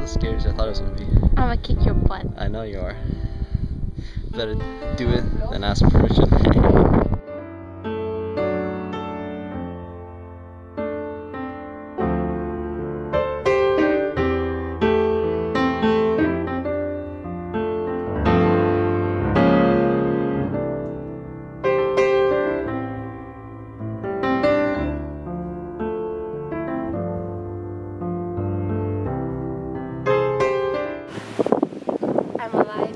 as scary as I thought it was gonna be. I'm gonna kick your butt. I know you are. Better do it than ask for permission. I'm alive.